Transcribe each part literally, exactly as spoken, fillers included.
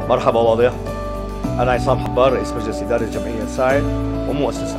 مرحبا واضح. أنا عصام حبار، رئيس مجلس إدارة جمعية ساعد ومؤسسة.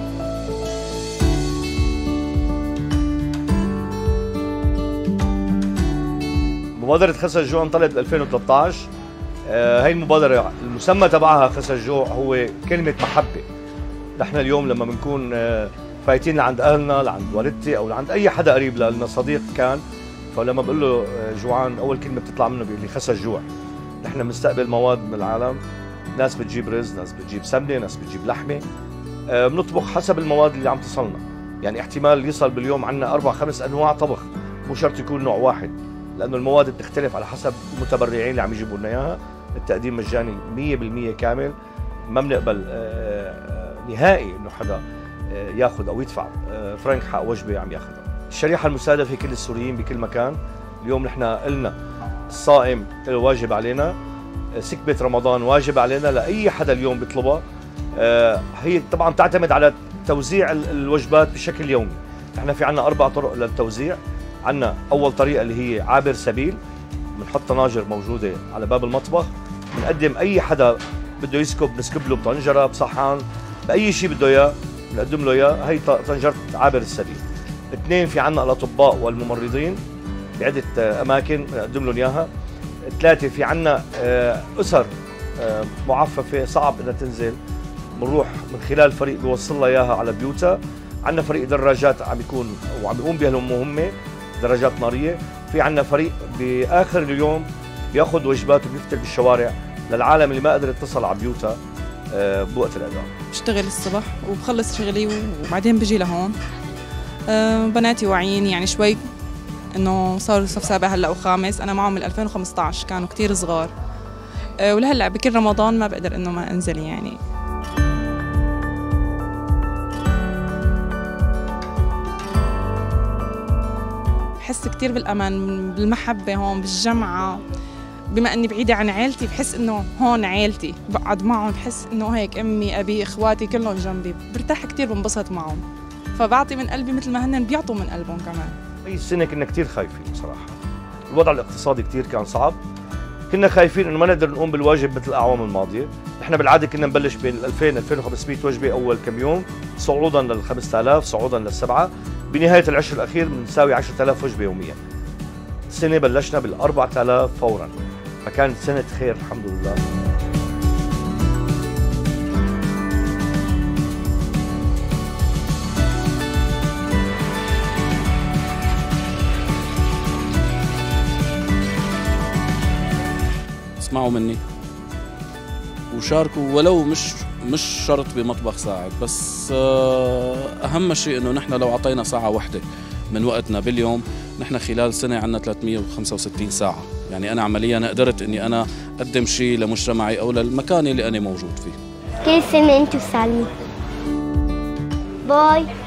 مبادرة خسر الجوع انطلقت ب ألفين وثلاثة عشر. آه هي المبادرة المسمى تبعها خسر الجوع هو كلمة محبة. نحن اليوم لما بنكون آه فايتين لعند أهلنا، لعند والدتي أو لعند أي حدا قريب لنا، صديق كان، فلما بقول له جوعان أول كلمة بتطلع منه بيقول لي خسر الجوع. نحن بنستقبل مواد من العالم، ناس بتجيب رز، ناس بتجيب سمنة، ناس بتجيب لحمة. آه بنطبخ حسب المواد اللي عم تصلنا، يعني احتمال يصل باليوم عنا أربع خمس أنواع طبخ، مو شرط يكون نوع واحد، لأنه المواد بتختلف على حسب المتبرعين اللي عم يجيبوا لنا إياها. التقديم مجاني مية بالمية كامل، ما بنقبل آه نهائي إنه حدا آه ياخذ أو يدفع آه فرنك حق وجبة عم ياخذها. الشريحة المستهدفة كل السوريين بكل مكان. اليوم نحن قلنا الصائم له واجب علينا، سكبة رمضان واجب علينا لأي حدا اليوم بيطلبها. آه هي طبعا تعتمد على توزيع الوجبات بشكل يومي. نحن في عنا أربع طرق للتوزيع. عنا أول طريقة اللي هي عابر سبيل، بنحط طناجر موجودة على باب المطبخ، بنقدم أي حدا بده يسكب بنسكب له بطنجرة بصحن بأي شيء بده إياه بنقدم له إياه. هي طنجرة عابر السبيل. اثنين، في عنا الأطباء والممرضين بعدة أماكن بنقدم لهم إياها. ثلاثة، في عنا أسر معففة صعب إنها تنزل، بنروح من خلال فريق بيوصل لها إياها على بيوتها. عنا فريق دراجات عم يكون وعم يقوم بها المهمة، دراجات نارية. في عنا فريق بآخر اليوم بياخذ وجبات وبيفتل بالشوارع للعالم اللي ما قدرت تصل على بيوتها بوقت الأذان. بشتغل الصبح وبخلص شغلي وبعدين بجي لهون. بناتي واعيين يعني شوي انه صاروا صف سابع هلا وخامس، انا معهم من ألفين وخمسة عشر، كانوا كثير صغار. ولهلا بكل رمضان ما بقدر انه ما انزل يعني. بحس كثير بالامان، بالمحبه هون بالجمعه. بما اني بعيده عن عائلتي بحس انه هون عائلتي، بقعد معهم بحس انه هيك امي ابي اخواتي كلهم جنبي، برتاح كثير، بنبسط معهم، فبعطي من قلبي مثل ما هن بيعطوا من قلبهم كمان. هي السنة كنا كثير خايفين بصراحة. الوضع الاقتصادي كثير كان صعب. كنا خايفين انه ما نقدر نقوم بالواجب مثل الاعوام الماضية. نحن بالعادة كنا نبلش بين ألفين ألفين وخمسمية وجبة اول كم يوم، صعودا لل خمسة آلاف، صعودا للسبعة. بنهاية العشر الأخير بنساوي عشرة آلاف وجبة يوميا. السنة بلشنا بال أربعة آلاف فورا، فكانت سنة خير الحمد لله. اسمعوا مني وشاركوا، ولو مش مش شرط بمطبخ ساعد، بس اهم شيء انه نحن لو اعطينا ساعه واحده من وقتنا باليوم، نحن خلال سنه عندنا ثلاثمية وخمسة وستين ساعه، يعني انا عمليا قدرت اني انا اقدم شيء لمجتمعي او للمكان اللي انا موجود فيه. كل سنه انتم سالمين. باي.